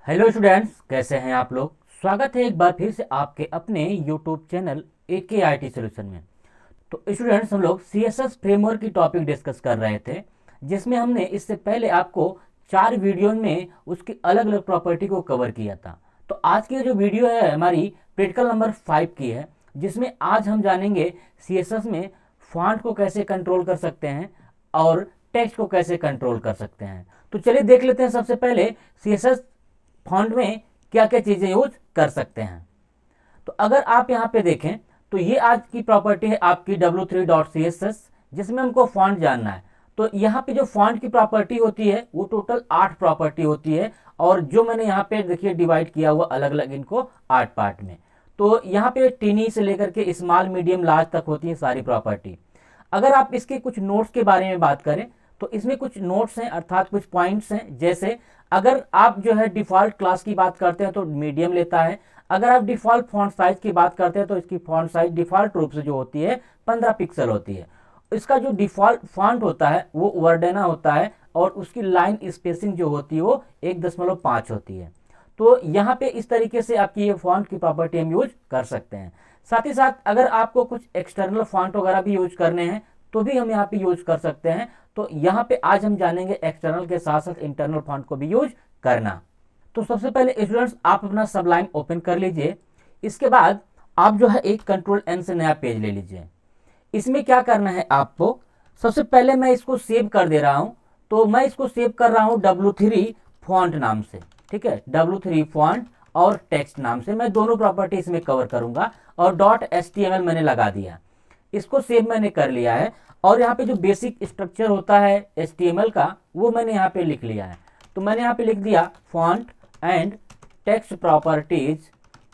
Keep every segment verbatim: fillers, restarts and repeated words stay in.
Hello students, कैसे हैं आप लोग। स्वागत है एक बार फिर से आपके अपने YouTube channel A K I T solution में। तो स्टूडेंट्स, हम लोग सी एस एस फ्रेमवर्क की टॉपिक डिस्कस कर रहे थे, जिसमें हमने इससे पहले आपको चार वीडियो में उसकी अलग अलग प्रॉपर्टी को कवर किया था। तो आज की जो वीडियो है हमारी प्रैक्टिकल नंबर फाइव की है, जिसमें आज हम जानेंगे सी एस एस में फॉन्ट को कैसे कंट्रोल कर सकते हैं और टेक्स्ट को कैसे कंट्रोल कर सकते हैं। तो चलिए देख लेते हैं सबसे पहले सी एस एस फॉन्ट में क्या क्या चीजें यूज कर सकते हैं। तो अगर आप यहाँ पे देखें तो ये आज की प्रॉपर्टी है आपकी W three dot C S S, जिसमें हमको फॉन्ट जानना है। तो यहाँ पे जो फॉन्ट की प्रॉपर्टी होती है वो टोटल आठ प्रॉपर्टी होती है, और जो मैंने यहाँ पे देखिए डिवाइड किया हुआ अलग अलग इनको आठ पार्ट में। तो यहाँ पे टीनी से लेकर के स्मॉल मीडियम लार्ज तक होती है सारी प्रॉपर्टी। अगर आप इसके कुछ नोट्स के बारे में बात करें तो इसमें कुछ नोट्स हैं, अर्थात कुछ पॉइंट्स हैं। जैसे अगर आप जो है डिफॉल्ट क्लास की बात करते हैं तो मीडियम लेता है। अगर आप डिफॉल्ट फॉन्ट साइज की बात करते हैं तो इसकी फॉन्ट साइज डिफॉल्ट रूप से जो होती है पंद्रह पिक्सल होती है। इसका जो डिफॉल्ट फॉन्ट होता है वो वर्डेना होता है, और उसकी लाइन स्पेसिंग जो होती है वो एक दशमलव पाँच होती है। तो यहाँ पे इस तरीके से आपकी ये फॉन्ट की प्रॉपर्टी हम यूज कर सकते हैं। साथ ही साथ अगर आपको कुछ एक्सटर्नल फॉन्ट वगैरह भी यूज करने हैं तो भी हम यहाँ पे यूज कर सकते हैं। तो यहाँ पे आज हम जानेंगे एक्सटर्नल के साथ साथ इंटरनल फॉन्ट को भी यूज करना। तो सबसे पहले स्टूडेंट्स, आप अपना सबलाइन ओपन कर लीजिए। इसके बाद आप जो है एक कंट्रोल एन से नया पेज ले लीजिए। इसमें क्या करना है आपको, सबसे पहले मैं इसको सेव कर दे रहा हूं। तो मैं इसको सेव कर रहा हूं डब्ल्यू थ्री फॉन्ट नाम से, ठीक है, डब्ल्यू थ्री फॉन्ट और टेक्स्ट नाम से मैं दोनों प्रॉपर्टी इसमें कवर करूंगा। और dot H T M L मैंने लगा दिया, इसको सेव मैंने कर लिया है। और यहाँ पे जो बेसिक स्ट्रक्चर होता है एच टी एम एल का वो मैंने यहाँ पे लिख लिया है। तो मैंने यहाँ पे लिख दिया font and text properties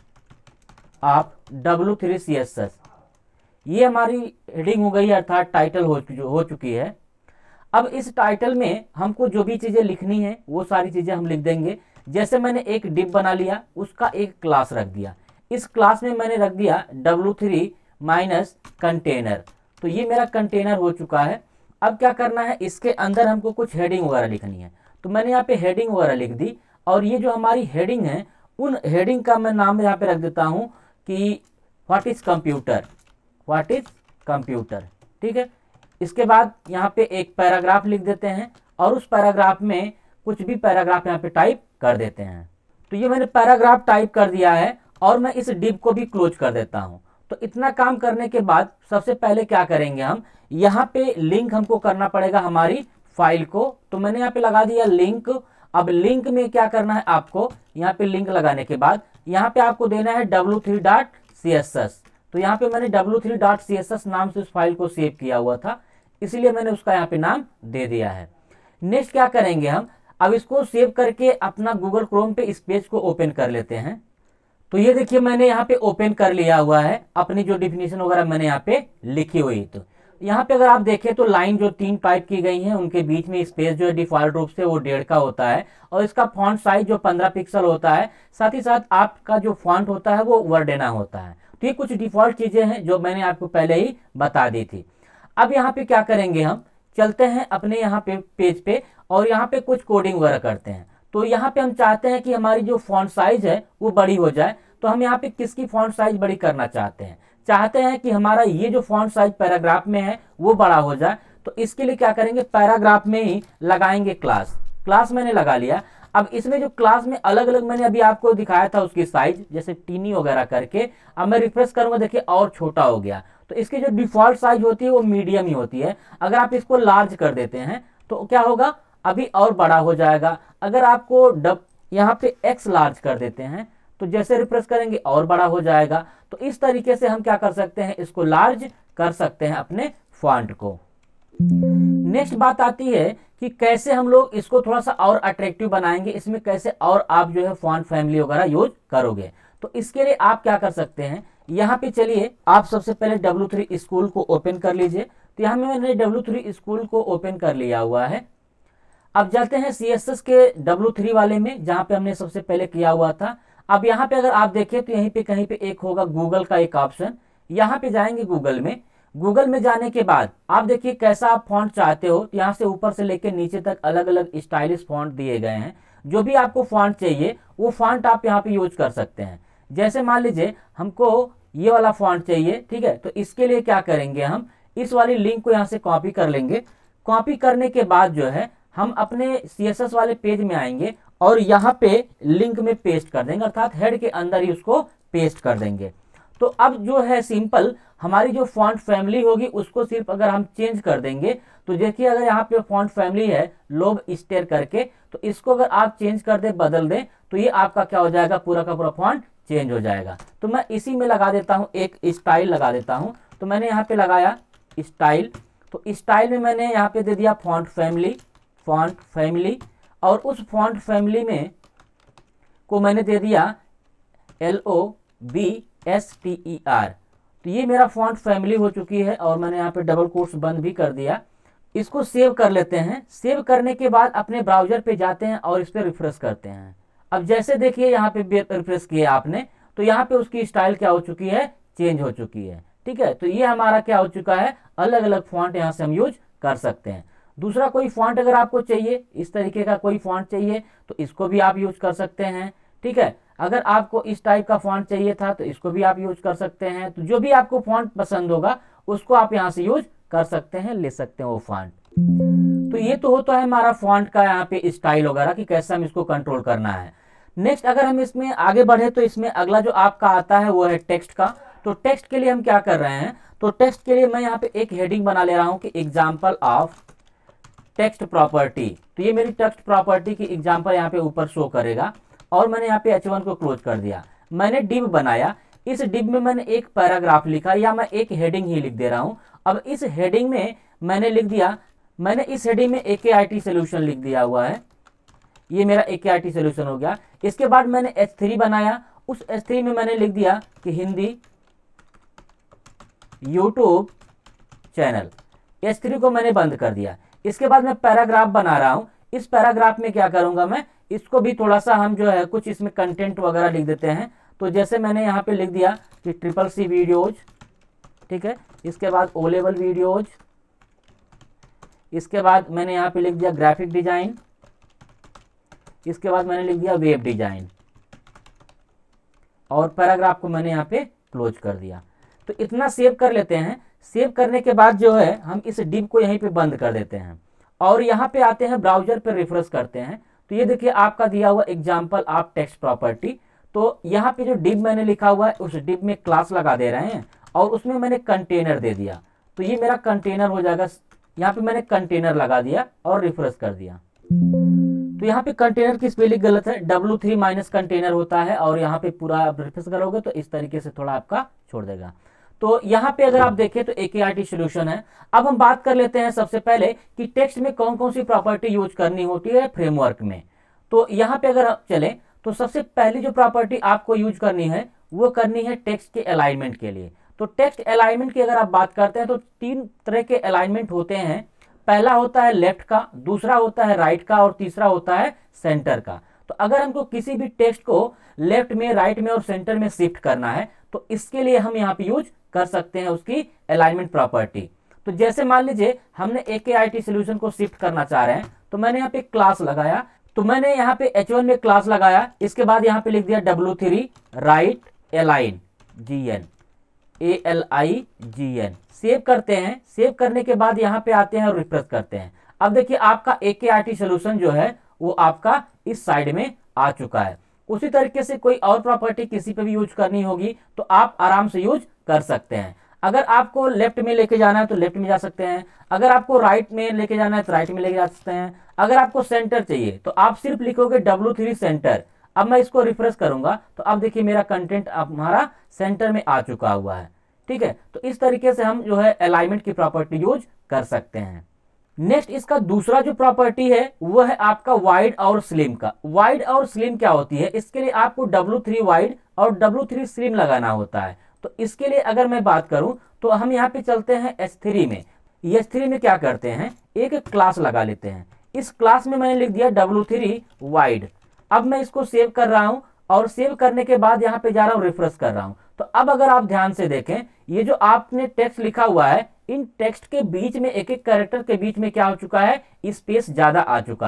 of W three C S S. ये हमारी हेडिंग हो गई है, अर्थात टाइटल हो, हो चुकी है। अब इस टाइटल में हमको जो भी चीजें लिखनी है वो सारी चीजें हम लिख देंगे। जैसे मैंने एक डिव बना लिया, उसका एक क्लास रख दिया। इस क्लास में मैंने रख दिया डब्ल्यू थ्री माइनस कंटेनर। तो ये मेरा कंटेनर हो चुका है। अब क्या करना है, इसके अंदर हमको कुछ हेडिंग वगैरह लिखनी है। तो मैंने यहाँ पे हेडिंग वगैरह लिख दी, और ये जो हमारी हेडिंग है उन हेडिंग का मैं नाम यहाँ पे रख देता हूँ कि what is computer, what is computer, ठीक है। इसके बाद यहाँ पे एक पैराग्राफ लिख देते हैं, और उस पैराग्राफ में कुछ भी पैराग्राफ यहाँ पे टाइप कर देते हैं। तो ये मैंने पैराग्राफ टाइप कर दिया है, और मैं इस डिव को भी क्लोज कर देता हूँ। तो इतना काम करने के बाद सबसे पहले क्या करेंगे, हम यहाँ पे लिंक हमको करना पड़ेगा हमारी फाइल को। तो मैंने यहाँ पे लगा दिया लिंक। अब लिंक में क्या करना है आपको, यहाँ पे लिंक लगाने के बाद यहाँ पे आपको देना है W three dot C S S. तो यहाँ पे मैंने W three dot C S S नाम से उस फाइल को सेव किया हुआ था, इसलिए मैंने उसका यहाँ पे नाम दे दिया है। नेक्स्ट क्या करेंगे हम, अब इसको सेव करके अपना गूगल क्रोम पे इस पेज को ओपन कर लेते हैं। तो ये देखिए मैंने यहाँ पे ओपन कर लिया हुआ है, अपनी जो डिफिनीशन वगैरह मैंने यहाँ पे लिखी हुई। तो यहाँ पे अगर आप देखें तो लाइन जो तीन टाइप की गई हैं उनके बीच में स्पेस जो है डिफॉल्ट रूप से वो डेढ़ का होता है, और इसका फॉन्ट साइज जो पंद्रह पिक्सल होता है। साथ ही साथ आपका जो फॉन्ट होता है वो वर्डेना होता है। तो ये कुछ डिफॉल्ट चीजें हैं जो मैंने आपको पहले ही बता दी थी। अब यहाँ पे क्या करेंगे, हम चलते हैं अपने यहाँ पे पेज पे, और यहाँ पे कुछ कोडिंग वगैरह करते हैं। तो यहाँ पे हम चाहते हैं कि हमारी जो फॉन्ट साइज है वो बड़ी हो जाए। तो हम यहाँ पे किसकी फॉन्ट साइज बड़ी करना चाहते हैं, चाहते हैं कि हमारा ये जो फॉन्ट साइज पैराग्राफ में है वो बड़ा हो जाए। तो इसके लिए क्या करेंगे, पैराग्राफ में ही लगाएंगे क्लास। क्लास मैंने लगा लिया। अब इसमें जो क्लास में अलग अलग मैंने अभी आपको दिखाया था उसकी साइज, जैसे टीनी वगैरह करके, अब मैं रिफ्रेश करूंगा, देखिए और छोटा हो गया। तो इसकी जो डिफॉल्ट साइज होती है वो मीडियम ही होती है। अगर आप इसको लार्ज कर देते हैं तो क्या होगा, अभी और बड़ा हो जाएगा। अगर आपको डब यहाँ पे एक्स लार्ज कर देते हैं तो जैसे रिफ्रेश करेंगे और बड़ा हो जाएगा। तो इस तरीके से हम क्या कर सकते हैं, इसको लार्ज कर सकते हैं अपने फॉन्ट को। नेक्स्ट बात आती है कि कैसे हम लोग इसको थोड़ा सा और अट्रैक्टिव बनाएंगे, इसमें कैसे और आप जो है फॉन्ट फैमिली वगैरह यूज करोगे। तो इसके लिए आप क्या कर सकते हैं, यहाँ पे चलिए आप सबसे पहले डब्ल्यू थ्री स्कूल को ओपन कर लीजिए। तो यहाँ मैंने डब्ल्यू थ्री स्कूल को ओपन कर लिया हुआ है। अब जाते हैं सी एस एस के डब्ल्यू थ्री वाले में, जहां पे हमने सबसे पहले किया हुआ था। अब यहाँ पे अगर आप देखें तो यहीं पे कहीं पे एक होगा गूगल का एक ऑप्शन, यहाँ पे जाएंगे गूगल में। गूगल में जाने के बाद आप देखिए कैसा आप फॉन्ट चाहते हो, यहाँ से ऊपर से लेकर नीचे तक अलग अलग स्टाइलिश फॉन्ट दिए गए हैं। जो भी आपको फॉन्ट चाहिए वो फॉन्ट आप यहाँ पे यूज कर सकते हैं। जैसे मान लीजिए हमको ये वाला फॉन्ट चाहिए, ठीक है, तो इसके लिए क्या करेंगे, हम इस वाली लिंक को यहाँ से कॉपी कर लेंगे। कॉपी करने के बाद जो है हम अपने सी एस एस वाले पेज में आएंगे और यहाँ पे लिंक में पेस्ट कर देंगे, अर्थात हेड के अंदर ही उसको पेस्ट कर देंगे। तो अब जो है सिंपल हमारी जो फॉन्ट फैमिली होगी उसको सिर्फ अगर हम चेंज कर देंगे, तो देखिए अगर यहाँ पे फॉन्ट फैमिली है लोब स्टेयर करके, तो इसको अगर आप चेंज कर दे, बदल दें, तो ये आपका क्या हो जाएगा, पूरा का पूरा फॉन्ट चेंज हो जाएगा। तो मैं इसी में लगा देता हूँ, एक स्टाइल लगा देता हूँ। तो मैंने यहाँ पे लगाया स्टाइल, तो स्टाइल में मैंने यहाँ पे दे दिया फॉन्ट फैमिली, फॉन्ट फैमिली, और उस फॉन्ट फैमिली में को मैंने दे दिया L O B S T E R. तो ये मेरा फॉन्ट फैमिली हो चुकी है और मैंने यहाँ पे डबल कोट्स बंद भी कर दिया। इसको सेव कर लेते हैं। सेव करने के बाद अपने ब्राउजर पे जाते हैं और इस पर रिफ्रेश करते हैं। अब जैसे देखिए यहाँ पे रिफ्रेश किया आपने, तो यहाँ पे उसकी स्टाइल क्या हो चुकी है, चेंज हो चुकी है। ठीक है, तो ये हमारा क्या हो चुका है, अलग अलग फॉन्ट यहाँ से हम यूज कर सकते हैं। दूसरा कोई फॉन्ट अगर आपको चाहिए, इस तरीके का कोई फॉन्ट चाहिए, तो इसको भी आप यूज कर सकते हैं। ठीक है, अगर आपको इस टाइप का फॉन्ट चाहिए था तो इसको भी आप यूज कर सकते हैं। तो जो भी आपको फॉन्ट पसंद होगा उसको आप यहाँ से यूज कर सकते हैं, ले सकते हैं वो फॉन्ट। तो ये तो होता है हमारा फॉन्ट का यहाँ पे स्टाइल वगैरह कि कैसे हम इसको कंट्रोल करना है। नेक्स्ट अगर हम इसमें आगे बढ़े तो इसमें अगला जो आपका आता है वो है टेक्स्ट का। तो टेक्स्ट के लिए हम क्या कर रहे हैं, तो टेक्स्ट के लिए मैं यहाँ पे एक हेडिंग बना ले रहा हूँ कि एग्जाम्पल ऑफ टेक्स्ट प्रॉपर्टी। तो ये मेरी टेक्स्ट प्रॉपर्टी की एग्जाम्पल यहाँ पे ऊपर शो करेगा और मैंने यहाँ पे एच वन को क्लोज कर दिया। मैंने डिव बनाया, इस डिव में मैंने एक पैराग्राफ लिखा या मैं एक हेडिंग ही लिख दे रहा हूँ। अब इस हेडिंग में मैंने लिख दिया, मैंने इस हेडिंग में ए के आई टी सोल्यूशन लिख दिया हुआ है, ये मेरा ए के आई टी सोल्यूशन हो गया। इसके बाद मैंने एच थ्री बनाया, उस एच थ्री में मैंने लिख दिया कि Hindi YouTube channel, H three को मैंने बंद कर दिया। इसके बाद मैं पैराग्राफ बना रहा हूं, इस पैराग्राफ में क्या करूंगा मैं, इसको भी थोड़ा सा हम जो है कुछ इसमें कंटेंट वगैरह लिख देते हैं। तो जैसे मैंने यहाँ पे लिख दिया कि ट्रिपल सी वीडियोज, ठीक है, इसके बाद ओ लेवल वीडियोज, इसके बाद मैंने यहाँ पे लिख दिया ग्राफिक डिजाइन, इसके बाद मैंने लिख दिया वेब डिजाइन और पैराग्राफ को मैंने यहाँ पे क्लोज कर दिया। तो इतना सेव कर लेते हैं। सेव करने के बाद जो है हम इस डिव को यहीं पे बंद कर देते हैं और यहाँ पे आते हैं ब्राउजर पे रिफ्रेश करते हैं। तो ये देखिए आपका दिया हुआ एग्जाम्पल ऑफ टेक्स्ट प्रॉपर्टी। तो यहाँ पे जो डिव मैंने लिखा हुआ है उस डिव में क्लास लगा दे रहे हैं और उसमें मैंने कंटेनर दे दिया। तो ये मेरा कंटेनर हो जाएगा, यहाँ पे मैंने कंटेनर लगा दिया और रिफ्रेश कर दिया। तो यहाँ पे कंटेनर की स्पेलिंग गलत है, डब्ल्यू थ्री माइनस कंटेनर होता है और यहाँ पे पूरा आप रिफ्रेश करोगे तो इस तरीके से थोड़ा आपका छोड़ देगा। तो यहाँ पे अगर आप देखें तो ए के आई टी सोल्यूशन है। अब हम बात कर लेते हैं सबसे पहले कि टेक्स्ट में कौन कौन सी प्रॉपर्टी यूज करनी होती है फ्रेमवर्क में। तो यहाँ पे अगर आप चले तो सबसे पहली जो प्रॉपर्टी आपको यूज करनी है वो करनी है टेक्स्ट के अलाइनमेंट के लिए। तो टेक्स्ट अलाइनमेंट की अगर आप बात करते हैं तो तीन तरह के अलाइनमेंट होते हैं। पहला होता है लेफ्ट का, दूसरा होता है राइट का और तीसरा होता है सेंटर का। तो अगर हमको किसी भी टेक्स्ट को लेफ्ट में, राइट में और सेंटर में शिफ्ट करना है तो इसके लिए हम यहाँ पे यूज कर सकते हैं उसकी अलाइनमेंट प्रॉपर्टी। तो जैसे मान लीजिए हमने A K I T solution को शिफ्ट करना चाह रहे हैं तो मैंने यहाँ पे क्लास लगाया, तो मैंने यहाँ पे एच वन में क्लास लगाया, इसके बाद यहाँ पे लिख दिया W three right align G N, A L I G N. Save करते हैं। सेव करने के बाद यहाँ पे आते हैं और रिफ्रेश करते हैं। अब देखिए आपका ए के आई टी सोल्यूशन जो है वो आपका इस साइड में आ चुका है। उसी तरीके से कोई और प्रॉपर्टी किसी पे भी यूज करनी होगी तो आप आराम से यूज कर सकते हैं। अगर आपको लेफ्ट में लेके जाना है तो लेफ्ट में जा सकते हैं, अगर आपको राइट में लेके जाना है तो राइट में लेके जा सकते हैं, अगर आपको सेंटर चाहिए तो आप सिर्फ लिखोगे डब्ल्यू थ्री सेंटर। अब मैं इसको रिफ्रेश करूंगा तो अब देखिए मेरा कंटेंट हमारा सेंटर में आ चुका हुआ है। ठीक है, तो इस तरीके से हम जो है अलाइनमेंट की प्रॉपर्टी यूज कर सकते हैं। नेक्स्ट इसका दूसरा जो प्रॉपर्टी है वो है आपका वाइड और स्लिम का। वाइड और स्लिम क्या होती है, इसके लिए आपको डब्ल्यू थ्री वाइड और डब्ल्यू थ्री स्लिम लगाना होता है। तो इसके लिए अगर मैं बात करूं तो हम यहाँ पे चलते हैं एच थ्री में। एच थ्री में क्या करते हैं, एक क्लास लगा लेते हैं। इस क्लास में मैंने लिख दिया डब्ल्यू थ्री वाइड। अब मैं इसको सेव कर रहा हूं और सेव करने के बाद यहाँ पे जा रहा हूँ रिफ्रेश कर रहा हूँ। तो अब अगर आप ध्यान से देखें ये जो आपने टेक्स्ट लिखा हुआ है इन टेक्स्ट के बीच में एक एक कैरेक्टर के बीच में क्या हो चुका है, स्पेस ज्यादा आ चुका है।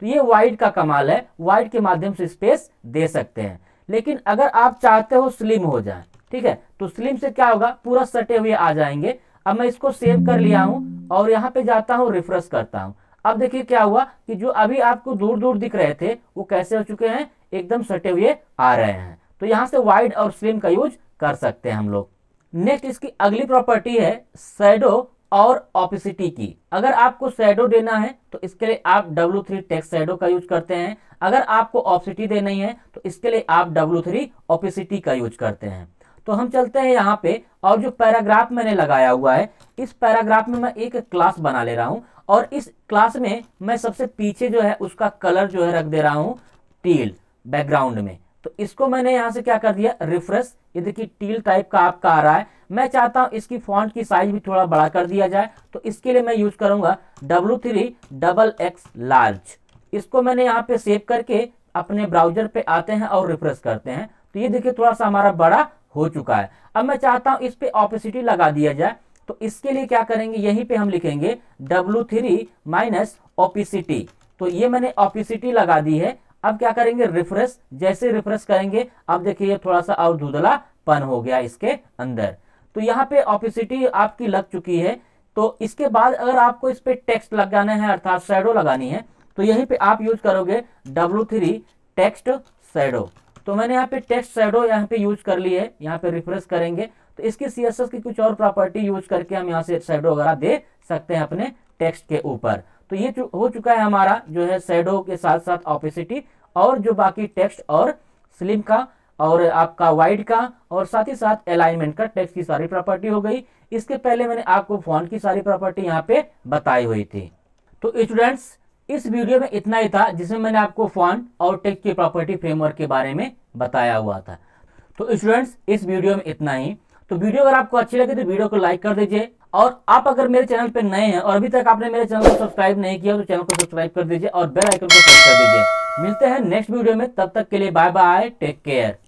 तो ये वाइड का कमाल है, वाइड के माध्यम से स्पेस दे सकते हैं। लेकिन अगर आप चाहते हो स्लिम हो जाए, ठीक है, तो स्लिम से क्या होगा, पूरा सटे हुए आ जाएंगे। अब मैं इसको सेव कर लिया हूं और यहाँ पे जाता हूँ, रिफ्रेश करता हूँ। अब देखिए क्या हुआ कि जो अभी आपको दूर दूर दिख रहे थे वो कैसे हो चुके हैं, एकदम सटे हुए आ रहे हैं। तो यहाँ से वाइड और स्लिम का यूज कर सकते हैं हम लोग। नेक्स्ट इसकी अगली प्रॉपर्टी है शैडो और ऑपेसिटी की। अगर आपको शैडो देना है तो इसके लिए आप डब्ल्यू थ्री टेक्स्ट शैडो का यूज करते हैं। अगर आपको ऑपेसिटी देनी है तो इसके लिए आप डब्ल्यू थ्री ऑपेसिटी का यूज करते हैं। तो हम चलते हैं यहाँ पे, और जो पैराग्राफ मैंने लगाया हुआ है, इस पैराग्राफ में मैं एक क्लास बना ले रहा हूँ और इस क्लास में मैं सबसे पीछे जो है उसका कलर जो है रख दे रहा हूँ टील बैकग्राउंड में। तो इसको मैंने यहाँ से क्या कर दिया, रिफ्रेश। ये देखिए टील टाइप का आपका आ रहा है। मैं चाहता हूँ इसकी फॉन्ट की साइज भी थोड़ा बड़ा कर दिया जाए, तो इसके लिए मैं यूज करूंगा W three double X large. इसको मैंने यहाँ पे सेव करके अपने ब्राउजर पे आते हैं और रिफ्रेश करते हैं। तो ये देखिए थोड़ा सा हमारा बड़ा हो चुका है। अब मैं चाहता हूँ इस पे ऑपेसिटी लगा दिया जाए, तो इसके लिए क्या करेंगे, यहीं पे हम लिखेंगे डब्ल्यू थ्री माइनस ऑपेसिटी। तो ये मैंने ऑपेसिटी लगा दी है। अब क्या करेंगे, रिफ्रेश। जैसे रिफ्रेश करेंगे अब देखिए ये थोड़ा सा और धुंधलापन हो गया इसके अंदर। तो यहाँ पे ऑपेसिटी आपकी लग चुकी है। तो इसके बाद अगर आपको इस पे टेक्स्ट लगाना है अर्थात शैडो लगानी है, तो यहीं पे आप यूज करोगे डब्ल्यू थ्री टेक्स्ट शैडो। तो मैंने यहाँ पे टेक्स्ट शैडो यहाँ पे यूज कर ली है। यहाँ पे रिफ्रेश करेंगे तो इसकी सीएसएस की कुछ और प्रॉपर्टी यूज करके हम यहाँ से शैडो वगैरह दे सकते हैं अपने टेक्स्ट के ऊपर। तो ये हो चुका है हमारा जो है शैडो के साथ साथ ऑपेसिटी, और जो बाकी टेक्स्ट और स्लिम का और आपका वाइड का और साथ ही साथ अलाइनमेंट का टेक्स्ट की सारी प्रॉपर्टी हो गई। इसके पहले मैंने आपको फॉन्ट की सारी प्रॉपर्टी यहाँ पे बताई हुई थी। तो स्टूडेंट्स इस वीडियो में इतना ही था, जिसमें मैंने आपको फॉन्ट और टेक्स्ट की प्रॉपर्टी फ्रेमवर्क के बारे में बताया हुआ था। तो स्टूडेंट्स इस वीडियो में इतना ही। तो वीडियो अगर आपको अच्छी लगे तो वीडियो को लाइक कर दीजिए, और आप अगर मेरे चैनल पे नए हैं और अभी तक आपने मेरे चैनल को सब्सक्राइब नहीं किया तो चैनल को सब्सक्राइब कर दीजिए और बेल आइकन को प्रेस कर दीजिए। मिलते हैं नेक्स्ट वीडियो में, तब तक के लिए बाय बाय, टेक केयर।